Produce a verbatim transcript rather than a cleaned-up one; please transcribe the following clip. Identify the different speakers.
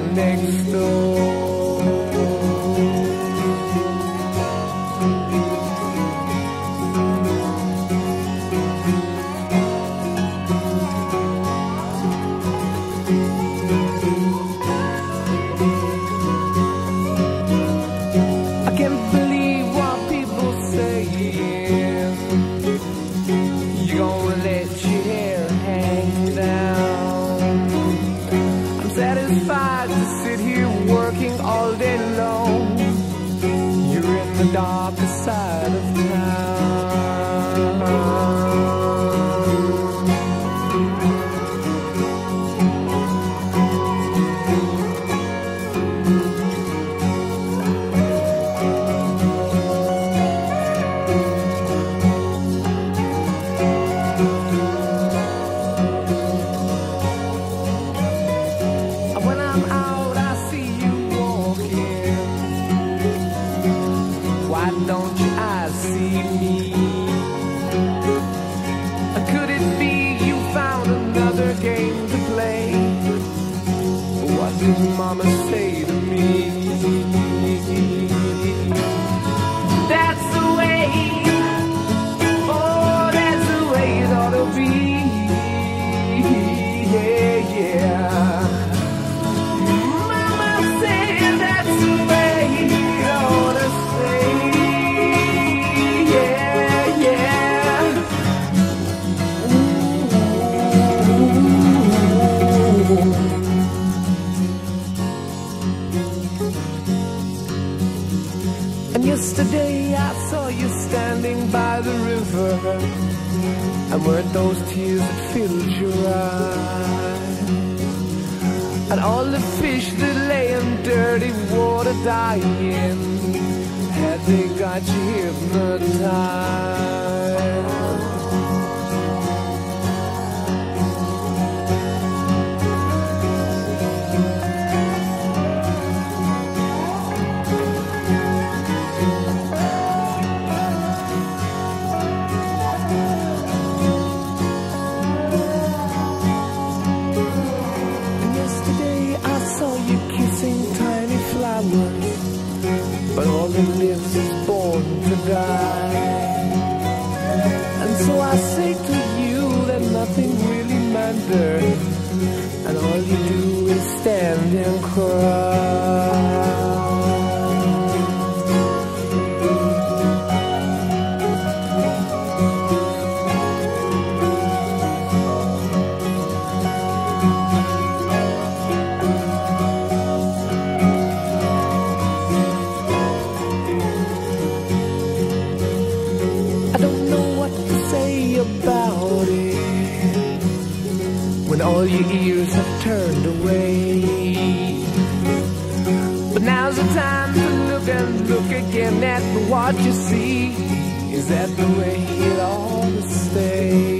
Speaker 1: next door. I can't believe what people say. You're gonna let your hair hang down. I'm satisfied to sit here working all day long. You're in the darker side of town. Why don't your eyes see me? Could it be you found another game to play? What did mama say to me? That's the way, oh, that's the way it ought to be. Yeah, yeah. Mama said that's the way it ought to stay. And yesterday I saw you standing by the river, and weren't those tears that filled your eyes? And all the fish that lay in dirty water dying, had they got you hypnotized? But all that lives is born to die. And so I say to you that nothing really matters, and all you do is stand and cry. About it when all your ears have turned away. But now's the time to look and look again at what you see. Is that the way it ought to stay?